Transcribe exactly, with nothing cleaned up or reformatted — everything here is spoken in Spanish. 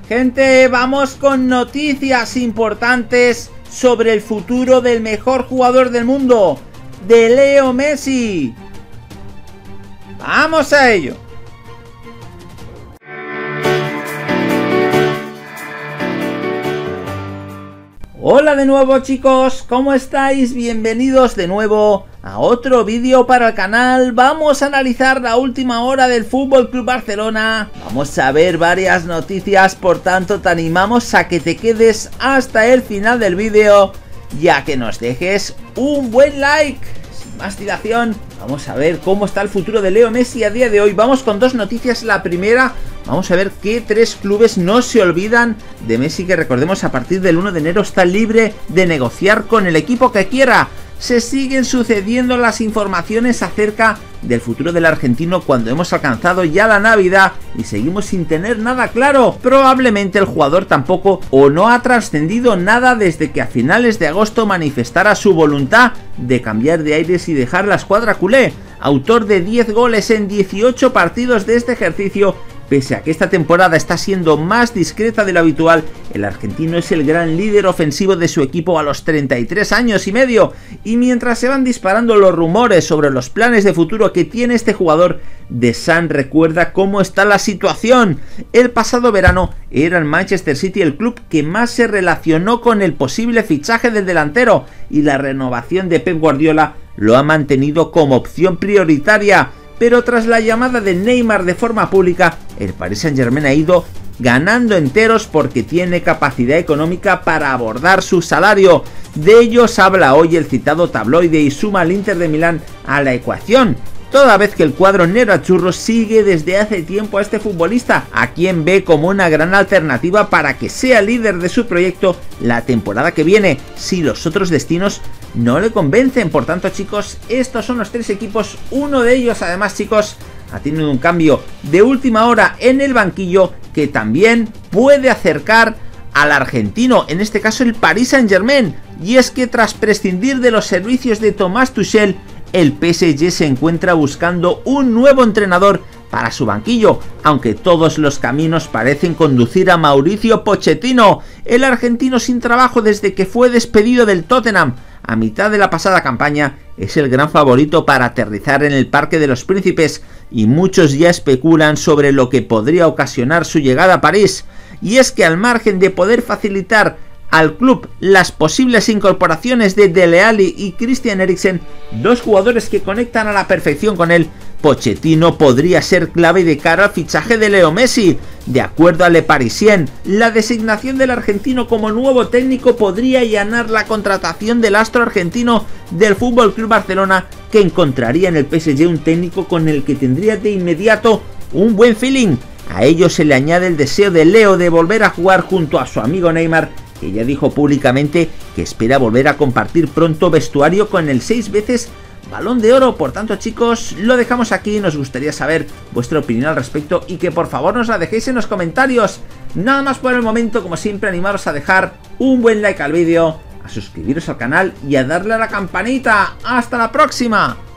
Gente, vamos con noticias importantes sobre el futuro del mejor jugador del mundo, de Leo Messi. ¡Vamos a ello! Hola de nuevo, chicos, ¿cómo estáis? Bienvenidos de nuevo a otro vídeo para el canal. Vamos a analizar la última hora del F C Barcelona. Vamos a ver varias noticias, por tanto te animamos a que te quedes hasta el final del vídeo y a que nos dejes un buen like. Sin más dilación, vamos a ver cómo está el futuro de Leo Messi a día de hoy. Vamos con dos noticias. La primera, vamos a ver qué tres clubes no se olvidan de Messi, que recordemos a partir del uno de enero está libre de negociar con el equipo que quiera. Se siguen sucediendo las informaciones acerca del futuro del argentino cuando hemos alcanzado ya la Navidad y seguimos sin tener nada claro. Probablemente el jugador tampoco o no ha trascendido nada desde que a finales de agosto manifestara su voluntad de cambiar de aires y dejar la escuadra culé. Autor de diez goles en dieciocho partidos de este ejercicio, pese a que esta temporada está siendo más discreta de lo habitual, el argentino es el gran líder ofensivo de su equipo a los treinta y tres años y medio, y mientras se van disparando los rumores sobre los planes de futuro que tiene este jugador, The Sun recuerda cómo está la situación. El pasado verano era el Manchester City el club que más se relacionó con el posible fichaje del delantero, y la renovación de Pep Guardiola lo ha mantenido como opción prioritaria. Pero tras la llamada de Neymar de forma pública, el Paris Saint-Germain ha ido ganando enteros porque tiene capacidad económica para abordar su salario. De ellos habla hoy el citado tabloide y suma al Inter de Milán a la ecuación, toda vez que el cuadro nerazzurro sigue desde hace tiempo a este futbolista, a quien ve como una gran alternativa para que sea líder de su proyecto la temporada que viene, si los otros destinos no le convencen. Por tanto, chicos, estos son los tres equipos. Uno de ellos, además, chicos, ha tenido un cambio de última hora en el banquillo que también puede acercar al argentino, en este caso el Paris Saint-Germain, y es que tras prescindir de los servicios de Thomas Tuchel, el P S G se encuentra buscando un nuevo entrenador para su banquillo, aunque todos los caminos parecen conducir a Mauricio Pochettino, el argentino sin trabajo desde que fue despedido del Tottenham a mitad de la pasada campaña. Es el gran favorito para aterrizar en el Parque de los Príncipes, y muchos ya especulan sobre lo que podría ocasionar su llegada a París. Y es que al margen de poder facilitar al club las posibles incorporaciones de Dele Alli y Christian Eriksen, dos jugadores que conectan a la perfección con él, Pochettino podría ser clave de cara al fichaje de Leo Messi. De acuerdo a Le Parisien, la designación del argentino como nuevo técnico podría allanar la contratación del astro argentino del F C Barcelona, que encontraría en el P S G un técnico con el que tendría de inmediato un buen feeling. A ello se le añade el deseo de Leo de volver a jugar junto a su amigo Neymar, que ya dijo públicamente que espera volver a compartir pronto vestuario con el seis veces Balón de Oro. Por tanto, chicos, lo dejamos aquí. Nos gustaría saber vuestra opinión al respecto y que por favor nos la dejéis en los comentarios. Nada más por el momento, como siempre, animaros a dejar un buen like al vídeo, a suscribiros al canal y a darle a la campanita. ¡Hasta la próxima!